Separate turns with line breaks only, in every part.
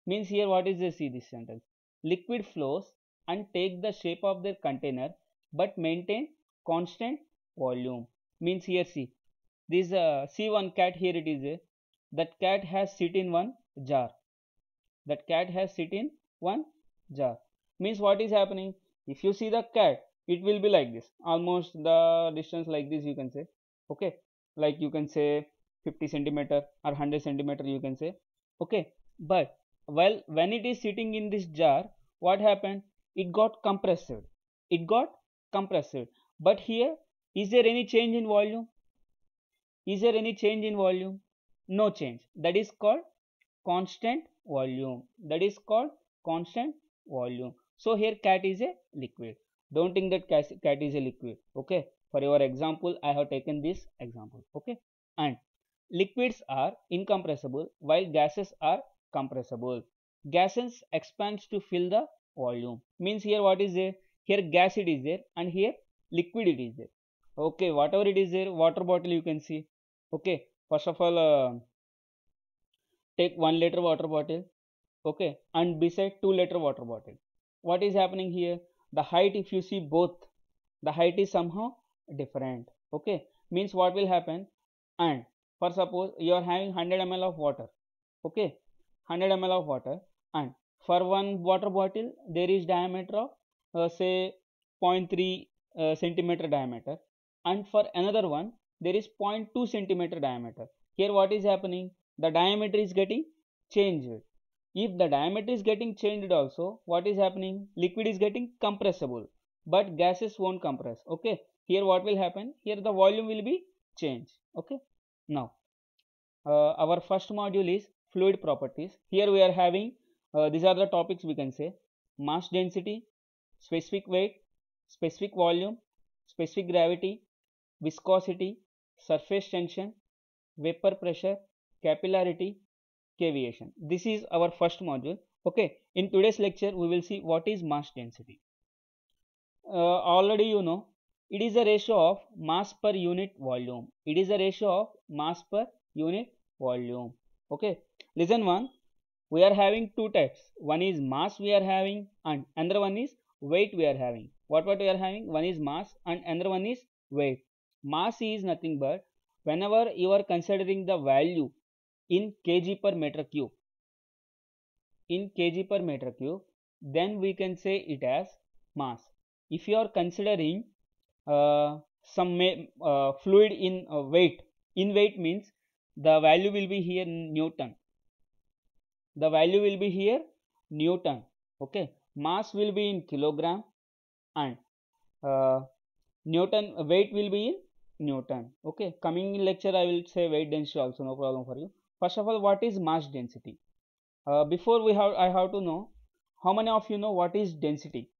Means here what is the, see this sentence, liquid flows and take the shape of their container but maintain constant volume. Means here see this, see one cat, here it is a, that cat has sit in one jar, that cat has sit in one jar. Means what is happening, if you see the cat, it will be like this, almost the distance like this you can say. Okay, like you can say 50 centimeter or 100 centimeter you can say. Okay, but well, when it is sitting in this jar, what happened, it got compressed, it got compressed. But here, is there any change in volume, is there any change in volume? No change. That is called constant volume. That is called constant volume. So here cat is a liquid. Don't think that cat is a liquid. Okay. For your example, I have taken this example. Okay. And liquids are incompressible while gases are compressible. Gases expands to fill the volume. Means here what is there? Here gas it is there and here liquid it is there. Okay. Whatever it is there, water bottle you can see. Okay. First of all, take 1 liter water bottle, okay, and beside 2 liter water bottle, what is happening here, the height, if you see both, the height is somehow different. Okay, means what will happen, and for suppose you are having 100 ml of water, okay, 100 ml of water, and for one water bottle there is diameter of say 0.3 centimeter diameter, and for another one there is 0.2 centimeter diameter. Here what is happening, the diameter is getting changed. If the diameter is getting changed also, what is happening, liquid is getting compressible but gases won't compress. Okay, here what will happen, here the volume will be changed. Okay, now our first module is fluid properties. Here we are having these are the topics we can say: mass density, specific weight, specific volume, specific gravity, viscosity, surface tension, vapor pressure, capillarity, cavitation. This is our first module. Okay, in today's lecture we will see what is mass density. Already you know, it is a ratio of mass per unit volume. It is a ratio of mass per unit volume. Okay, listen one, we are having two types. One is mass we are having and another one is weight we are having. What we are having, one is mass and another one is weight. Mass is nothing but whenever you are considering the value in kg per meter cube, in kg per meter cube, then we can say it as mass. If you are considering some fluid in weight, in weight means the value will be here Newton, the value will be here Newton. Okay, mass will be in kilogram and uh, Newton weight will be in Newton. Okay, coming in lecture I will say weight density also, no problem for you. First of all, what is mass density? Before I have to know, how many of you know what is density?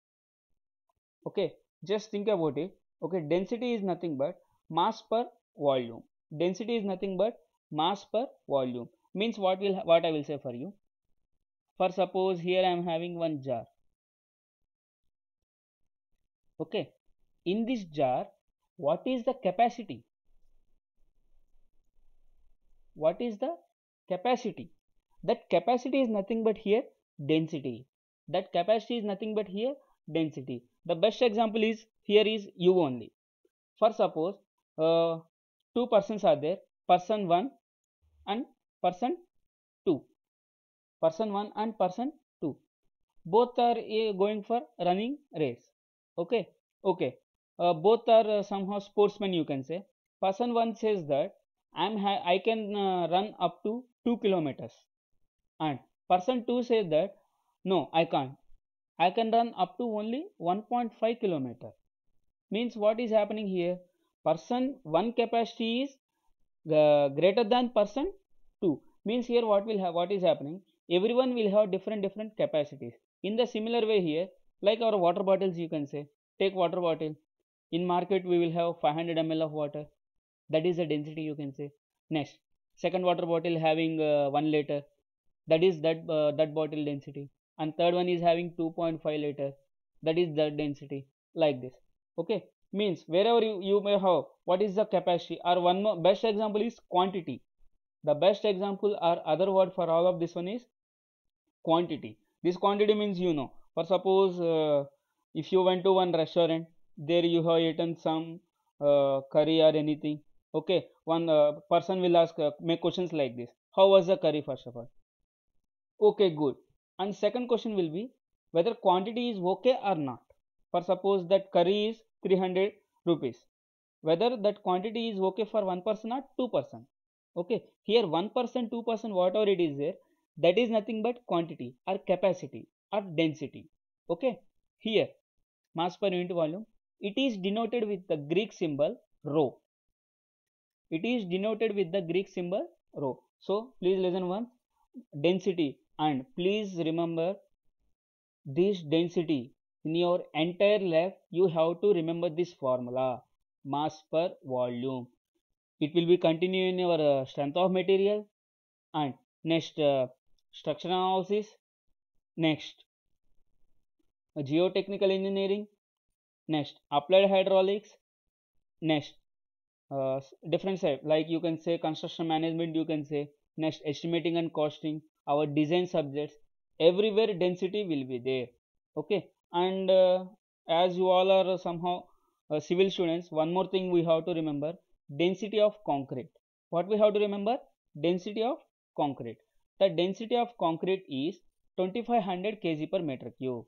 Okay, just think about it. Okay, density is nothing but mass per volume. Density is nothing but mass per volume. Means what I will say for you. For suppose here I am having one jar. Okay, in this jar, what is the capacity? What is the capacity? That capacity is nothing but here density. That capacity is nothing but here density. The best example is here is you only. For suppose two persons are there, person 1 and person 2, person 1 and person 2, both are going for running race. Okay, okay, both are somehow sportsmen you can say. Person 1 says that I can run up to 2 kilometers, and person 2 says that no, I can't, I can run up to only 1.5 kilometer. Means what is happening here, person 1 capacity is greater than person 2. Means here what is happening, everyone will have different capacities. In the similar way here, like our water bottles you can say, take water bottle, in market we will have 500 ml of water, that is the density you can say. Next, second water bottle having 1 liter, that is that bottle density, and third one is having 2.5 liter, that is the density, like this. Okay, means wherever you may have what is the capacity, or one more best example is quantity. The best example or other word for all of this one is quantity. This quantity means, for suppose if you went to one restaurant, there you have eaten some curry or anything. Okay, one person will ask, make questions like this: how was the curry? First of all, okay, good. And second question will be whether quantity is okay or not. For suppose that curry is 300 rupees, whether that quantity is okay for one person or two person. Okay, here 1%, 2%, whatever it is there, that is nothing but quantity or capacity or density. Okay, here mass per unit volume, it is denoted with the Greek symbol rho. It is denoted with the Greek symbol rho. So please listen once. Density, and please remember this density in your entire life. You have to remember this formula: mass per volume. It will be continue in your strength of material, and next structural analysis, next geotechnical engineering, next applied hydraulics, next different side, like you can say construction management, you can say next estimating and costing, our design subjects, everywhere density will be there. Okay, and as you all are somehow civil students, one more thing we have to remember: density of concrete. What we have to remember? Density of concrete. The density of concrete is 2500 kg per meter cube.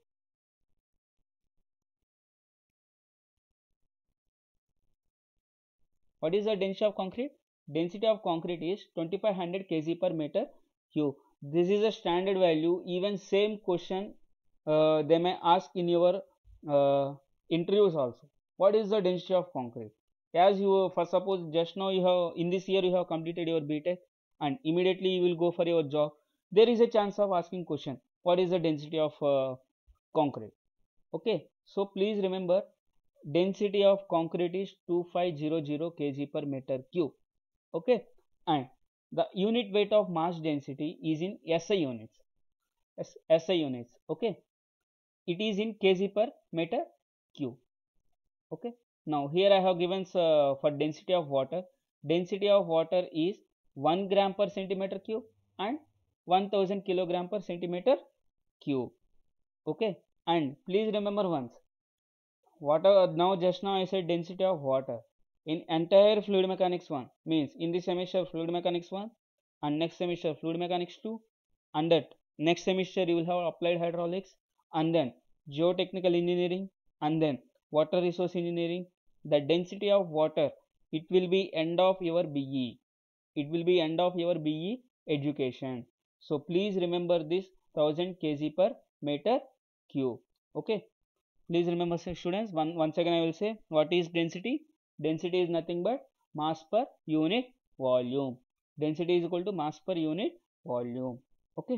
What is the density of concrete? Density of concrete is 2500 kg per meter cube. This is a standard value. Even same question they may ask in your interviews also. What is the density of concrete? As you, for suppose just now you have, in this year you have completed your BTech and immediately you will go for your job, there is a chance of asking question, what is the density of concrete? Okay, so please remember, density of concrete is 2500 kg per meter cube. Okay, and the unit weight of mass density is in SI units. SI units. Okay, it is in kg per meter cube. Okay, now here I have given for density of water. Density of water is 1 gram per centimeter cube and 1000 kilogram per centimeter cube. Okay, and please remember once, water, now just now I said density of water in entire fluid mechanics 1, means in this semester fluid mechanics 1 and next semester fluid mechanics 2, and that next semester you will have applied hydraulics and then geotechnical engineering and then water resource engineering. The density of water, it will be end of your BE. It will be end of your BE education. So please remember this 1000 kg per meter cube. Okay, please remember students, once again I will say, what is density? Density is nothing but mass per unit volume. Density is equal to mass per unit volume. Okay,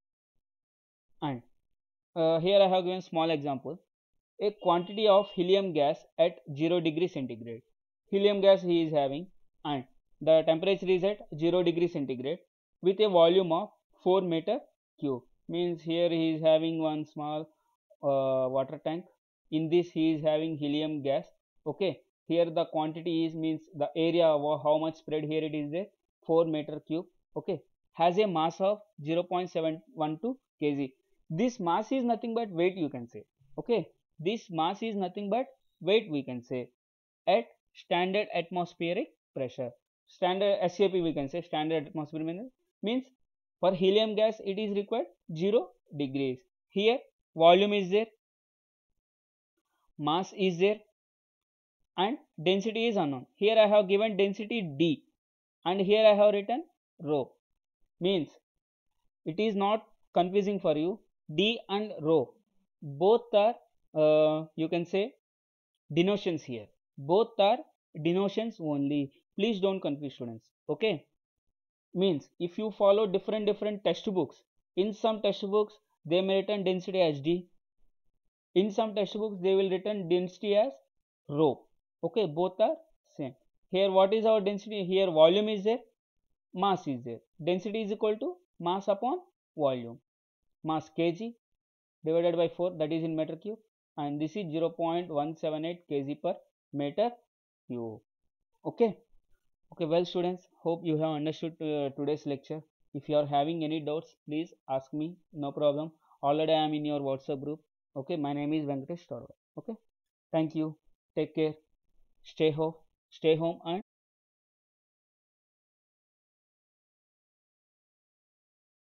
and here I have given small example: a quantity of helium gas at 0 degree centigrade. Helium gas he is having, and the temperature is at 0 degree centigrade with a volume of 4 meter cube. Means here he is having one small water tank. In this he is having helium gas. Okay, here the quantity is, means the area of how much spread here it is there, 4 meter cube. Okay, has a mass of 0.712 kg. This mass is nothing but weight, you can say. Okay, this mass is nothing but weight, we can say, at standard atmospheric pressure. Standard SAP, we can say standard atmospheric means for helium gas it is required 0 degrees. Here volume is there, mass is there, and density is unknown. Here I have given density D and here I have written rho. Means it is not confusing for you. D and rho both are you can say denotions here. Both are denotions only. Please don't confuse students. Okay, means if you follow different textbooks, in some textbooks they may written density as D, in some textbooks they will written density as rho. Okay, both are same. Here what is our density? Here volume is there, mass is there. Density is equal to mass upon volume. Mass kg divided by 4, that is in meter cube, and this is 0.178 kg per meter cube. Okay, okay, well students, hope you have understood today's lecture. If you are having any doubts, please ask me, no problem. Already I am in your WhatsApp group. Okay, my name is Venkatesh Torwal. Okay, thank you, take care, stay home, and